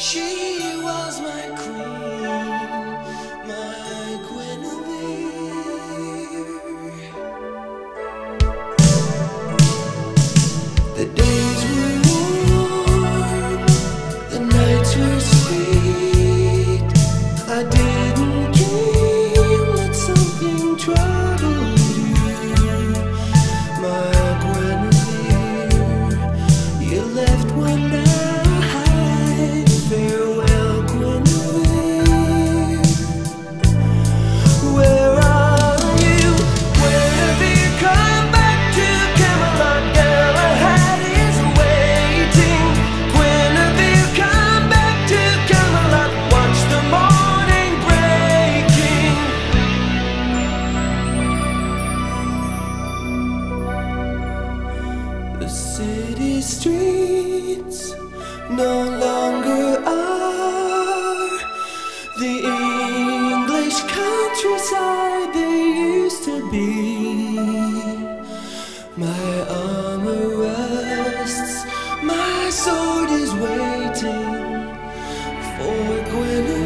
She was my queen, my Guenevere. The days were warm, the nights were sweet. I didn't care that something troubled you, my Guenevere. You left one night. Farewell, Guenevere. Where are you? Guenevere, come back to Camelot. Galahad is waiting. Guenevere, come back to Camelot. Watch the morning breaking. The city streets no longer are the English countryside they used to be. My armor rusts, my sword is waiting for Guinevere.